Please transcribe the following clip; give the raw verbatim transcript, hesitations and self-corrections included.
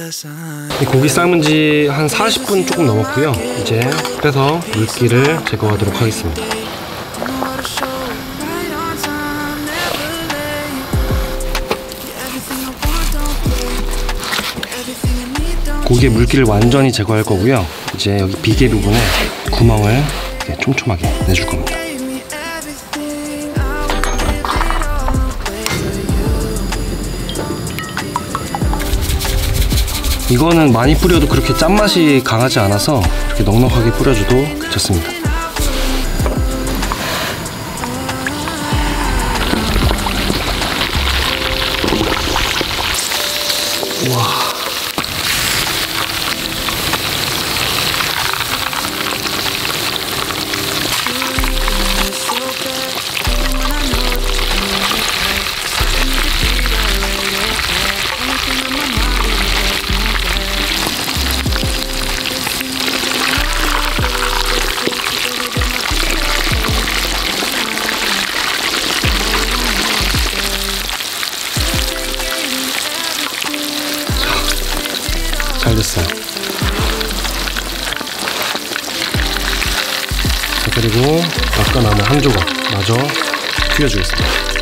이 고기 삶은 지 한 사십 분 조금 넘었고요. 이제 빼서 물기를 제거하도록 하겠습니다. 고기의 물기를 완전히 제거할 거고요. 이제 여기 비계 부분에 구멍을 이렇게 촘촘하게 내줄 겁니다. 이거는 많이 뿌려도 그렇게 짠맛이 강하지 않아서 이렇게 넉넉하게 뿌려줘도 괜찮습니다. 우와. 잘 됐어요. 자, 그리고 아까 남은 한 조각 마저 튀겨주겠습니다.